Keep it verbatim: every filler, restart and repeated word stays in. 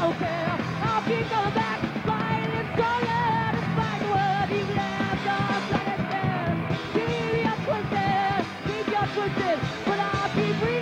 don't care. I'll keep coming back, fighting stronger, despite the world you've left us like a dead. Keep your twisted, keep your twisted, but I'll keep breathing.